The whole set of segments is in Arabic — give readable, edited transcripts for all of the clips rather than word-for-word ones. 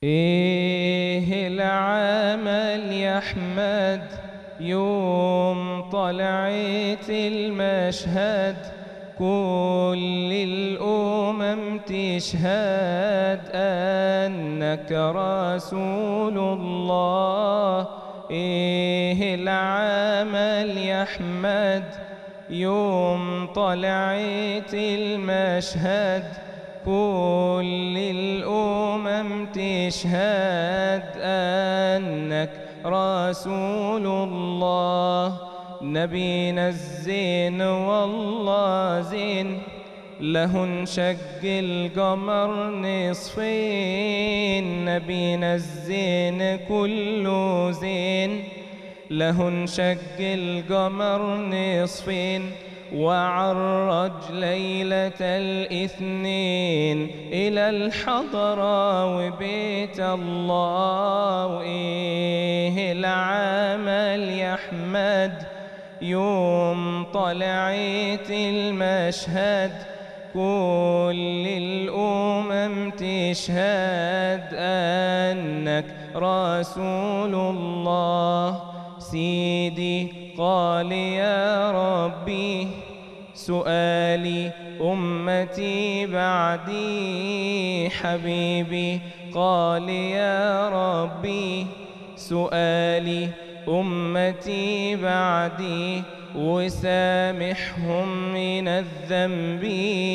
إيه العمل يا أحمد يوم طلعت المشهد، كل الأمم تشهد أنك رسول الله. إيه العمل يا أحمد يوم طلعت المشهد، كل الأمم تشهد أنك رسول الله. نبينا الزين والله زين، له انشق القمر نصفين. نبينا الزين كله زين، له انشق القمر نصفين. وعرج ليلة الاثنين إلى الحضرة وبيت الله. وإيه العمل يا أحمد يوم طلعت المشهد، كل الأمم تشهد أنك رسول الله. سيدي قال يا ربي سؤالي أمتي بعدي، حبيبي قال يا ربي سؤالي أمتي بعدي، وسامحهم من الذنب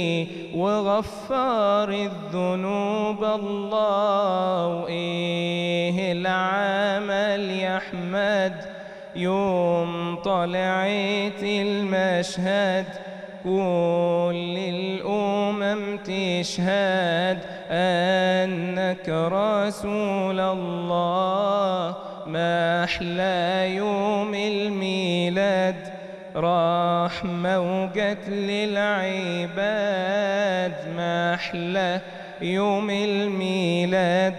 وغفار الذنوب الله. وإيه العمل يا أحمد يوم طلعت المشهد، كل الأمم تشهد أنك رسول الله. ما أحلى يوم الميلاد رحمة وقتل العباد، ما أحلى يوم الميلاد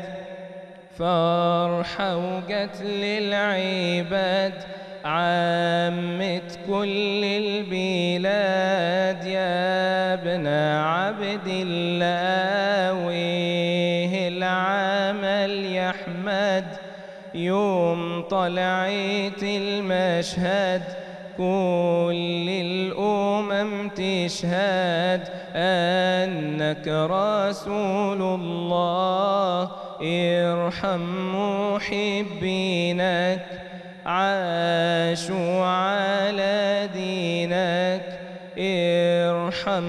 فرحة وقتل العباد. عامت كل البلاد يا ابن عبد الله. وإيه العمل يا أحمد يوم طلعت المشهد، كل الأمم تشهد أنك رسول الله. ارحم محبينك عاشوا على دينك، ارحم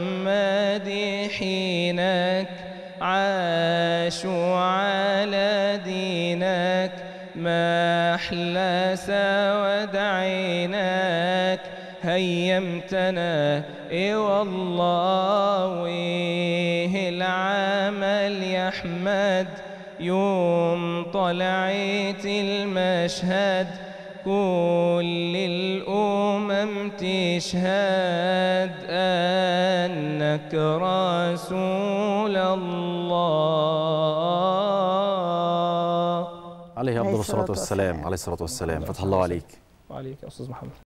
مادحينك عاشوا على دينك. ما أحلى سواد عينك هيمتنا إي والله. وإيه العمل يا أحمد يوم طلعت المشهد، كل الأمم تشهد أنك رسول الله. عليه أفضل الصلاة والسلام. عليه الصلاة والسلام. فتح الله عليك. وعليك يا أستاذ محمد.